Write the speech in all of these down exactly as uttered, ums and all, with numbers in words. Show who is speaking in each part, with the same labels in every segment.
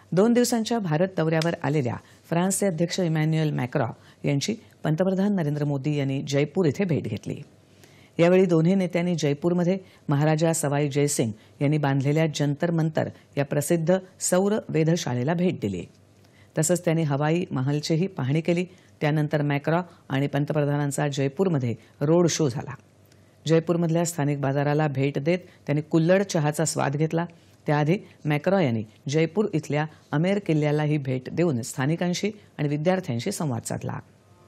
Speaker 1: दोन दिवसांच्या भारत दौऱ्यावर आलेल्या फ्रान्सचे अध्यक्ष इमॅन्युएल मॅक्रॉ यांची पंतप्रधान नरेंद्र मोदी यांनी जयपूर येथे भेट घेतली। यावेळी दोन्ही नेत्यांनी जयपूरमध्ये महाराजा सवाई जयसिंग यांनी बांधलेल्या जंतर मंतर या प्रसिद्ध सौर वेधशाळेला भेट दिली। तसंच त्यांनी हवाई महालचीही पाहणी केली। त्यानंतर मॅक्रॉ आणि पंतप्रधानांचा जयपूरमध्ये रोड शो झाला। जयपूरमधल्या स्थानिक बाजाराला भेट देत त्यांनी कुल्हड चहाचा स्वाद घेतला। त्याआधी मॅक्रॉ यांनी जयपूर इथल्या अमेर किल्ल्यालाही भेट देऊन स्थानिकांशी आणि विद्यार्थ्यांशी संवाद साधला।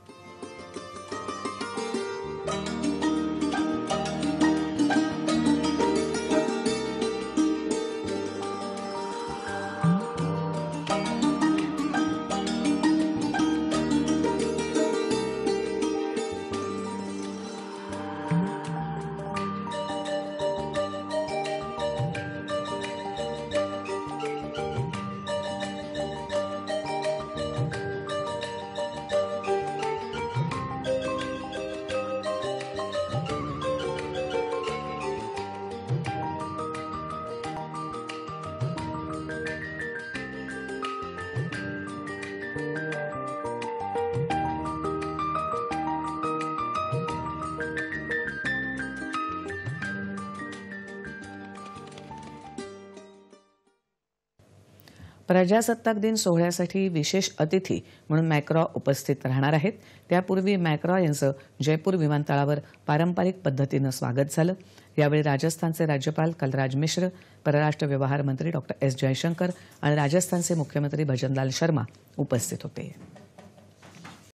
Speaker 1: प्रजासत्ताक दिन सोहळ्यासाठी विशेष अतिथी म्हणून मॅक्रॉ उपस्थित राहणार आहेत। त्यापूर्वी मॅक्रॉ यांचं जयपूर विमानतळावर पारंपरिक पद्धतीनं स्वागत झालं। यावेळी राजस्थानचे राज्यपाल कलराज मिश्र, परराष्ट्र व्यवहार मंत्री डॉक्टर एस जयशंकर आणि राजस्थानचे मुख्यमंत्री भजनलाल शर्मा उपस्थित होते।